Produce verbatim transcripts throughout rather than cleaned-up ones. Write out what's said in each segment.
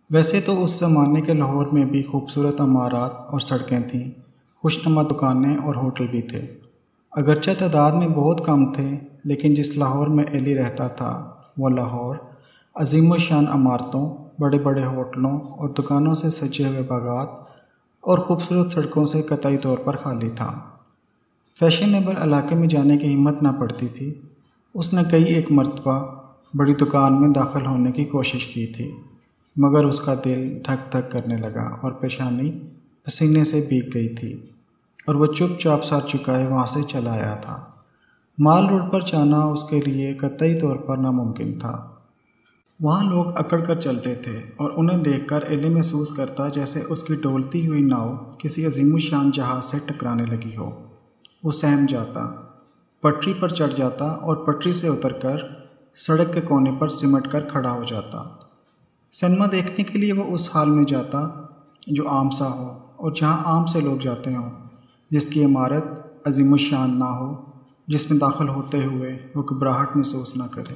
ویسے تو اس زمانے کے لاہور میں بھی خوبصورت عمارات اور سڑکیں تھیں، خوشنما دکانیں اور ہوٹل بھی تھے۔ اگرچہ تعداد میں بہت کم تھے، لیکن جس لاہور میں ایلی رہتا تھا وہ لاہور عظیم الشان عمارتوں، بڑے بڑے ہوٹلوں اور دکانوں سے سجے ہوئے باغات اور خوبصورت سڑکوں سے قطعی طور پر خالی تھا۔ فیشنیبل علاقے میں جانے کی ہمت نہ پڑتی تھی۔ اس نے کئی ایک مرتبہ بڑی دکان میں داخل ہونے کی کوشش کی تھی، مگر اس کا دل دھک دھک کرنے لگا اور پیشانی پسینے سے بھیگ گئی تھی، اور وہ چپ چاپ سر چکائے وہاں سے چلا آیا تھا۔ مال روڈ پر جانا اس کے لیے قطعی طور پر ناممکن تھا۔ وہاں لوگ اکڑ کر چلتے تھے اور انہیں دیکھ کر ایلی محسوس کرتا جیسے اس کی ڈولتی ہوئی ناؤ کسی عظیم الشان جہاز سے ٹکرانے لگی ہو۔ وہ سہم جاتا، پٹری پر چڑھ جاتا اور پٹری سے اتر کر سڑک کے کونے پر سمٹ کر کھڑا ہو جاتا۔ سنیما دیکھنے کے لیے وہ اس حال میں جاتا جو عام سا ہو اور جہاں عام سے لوگ جاتے ہوں، جس کی عمارت عظیم الشان نہ ہو، جس میں داخل ہوتے ہوئے وہ گھبراہٹ محسوس نہ کرے۔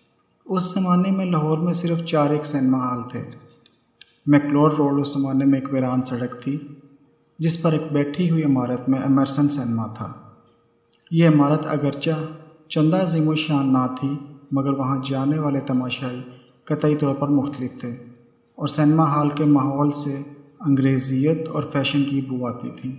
اس زمانے میں لاہور میں صرف چار ایک سنیما ہال تھے۔ میکلور روڈ اس زمانے میں ایک ویران سڑک تھی، جس پر ایک بیٹھی ہوئی عمارت میں ایمرسن سنیما تھا۔ یہ عمارت اگرچہ چندہ عظیم الشان نہ تھی، مگر وہاں جانے والے تماشائی قطعی طور پر مختلف تھے، اور سنیما ہال کے ماحول سے انگریزیت اور فیشن کی بو آتی تھی۔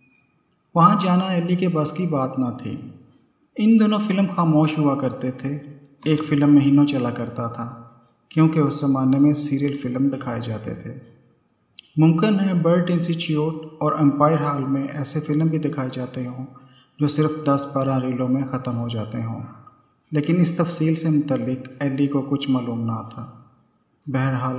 وہاں جانا ایلی کے بس کی بات نہ تھی۔ ان دونوں فلم خاموش ہوا کرتے تھے۔ ایک فلم مہینوں چلا کرتا تھا، کیونکہ اس زمانے میں سیریل فلم دکھائے جاتے تھے۔ ممکن ہے برٹ انسٹیٹیوٹ اور امپائر ہال میں ایسے فلم بھی دکھائے جاتے ہوں جو صرف دس بارہ ریلوں میں ختم ہو جاتے ہوں، لیکن اس تفصیل سے متعلق ایلی کو کچھ معلوم نہ تھا۔ بہرحال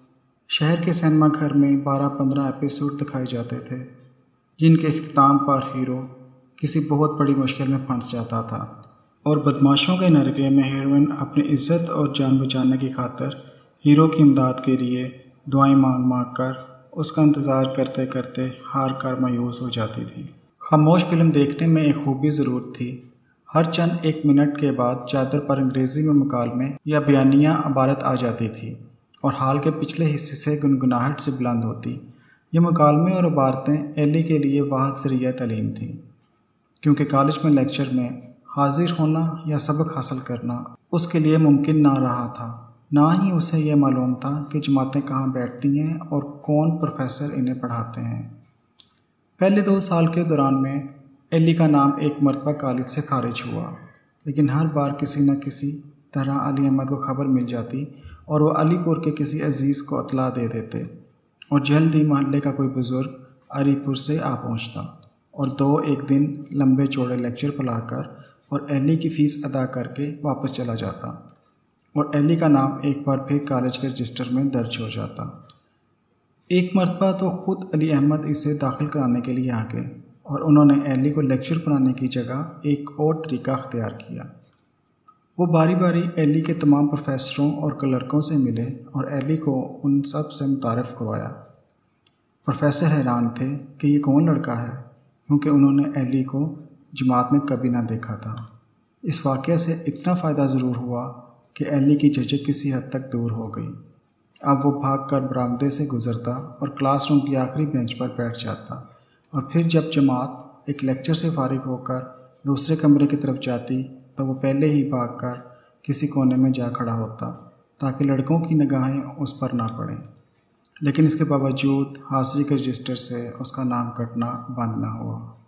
شہر کے سینما گھر میں بارہ پندرہ ایپیسوڈ دکھائے جاتے تھے، جن کے اختتام پر ہیرو کسی بہت بڑی مشکل میں پھنس جاتا تھا، اور بدماشوں کے نرغے میں ہیروئن اپنی عزت اور جان بچانے کی خاطر ہیرو کی امداد کے لیے دعائیں مانگ مانگ کر اس کا انتظار کرتے کرتے ہار کر مایوس ہو جاتی تھی۔ خاموش فلم دیکھنے میں ایک خوبی ضرور تھی۔ ہر چند ایک منٹ کے بعد چادر پر انگریزی میں مکالمے یا بیانیہ عبارت آ جاتی تھی اور ہال کے پچھلے حصے سے گنگناہٹ سے بلند ہوتی۔ یہ مکالمے اور عبارتیں ایلی کے لیے واحد ذریعہ تعلیم تھیں، کیونکہ کالج میں لیکچر میں حاضر ہونا یا سبق حاصل کرنا اس کے لیے ممکن نہ رہا تھا۔ نہ ہی اسے یہ معلوم تھا کہ جماعتیں کہاں بیٹھتی ہیں اور کون پروفیسر انہیں پڑھاتے ہیں۔ پہلے دو سال کے دوران میں ایلی کا نام ایک مرتبہ کالج سے خارج ہوا، لیکن ہر بار کسی نہ کسی طرح علی احمد کو خبر مل جاتی اور وہ علی پور کے کسی عزیز کو اطلاع دے دیتے، اور جلد ہی محلے کا کوئی بزرگ علی پور سے آ پہنچتا اور دو ایک دن لمبے چوڑے لیکچر پلا کر اور ایلی کی فیس ادا کر کے واپس چلا جاتا، اور ایلی کا نام ایک بار پھر کالج کے رجسٹر میں درج ہو جاتا۔ ایک مرتبہ تو خود علی احمد اسے داخل کرانے کے لیے آ گئے، اور انہوں نے ایلی کو لیکچر پڑھانے کی جگہ ایک اور طریقہ اختیار کیا۔ وہ باری باری ایلی کے تمام پروفیسروں اور کلرکوں سے ملے اور ایلی کو ان سب سے متعارف کروایا۔ پروفیسر حیران تھے کہ یہ کون لڑکا ہے، کیونکہ انہوں نے ایلی کو جماعت میں کبھی نہ دیکھا تھا۔ اس واقعے سے اتنا فائدہ ضرور ہوا کہ ایلی کی جھجک کسی حد تک دور ہو گئی۔ اب وہ بھاگ کر برآمدے سے گزرتا اور کلاس روم کی آخری بینچ پر بیٹھ جاتا، اور پھر جب جماعت ایک لیکچر سے فارغ ہو کر دوسرے کمرے کی طرف جاتی تو وہ پہلے ہی بھاگ کر کسی کونے میں جا کھڑا ہوتا تاکہ لڑکوں کی نگاہیں اس پر نہ پڑیں، لیکن اس کے باوجود حاضری کے رجسٹر سے اس کا نام کٹنا بند نہ ہوا۔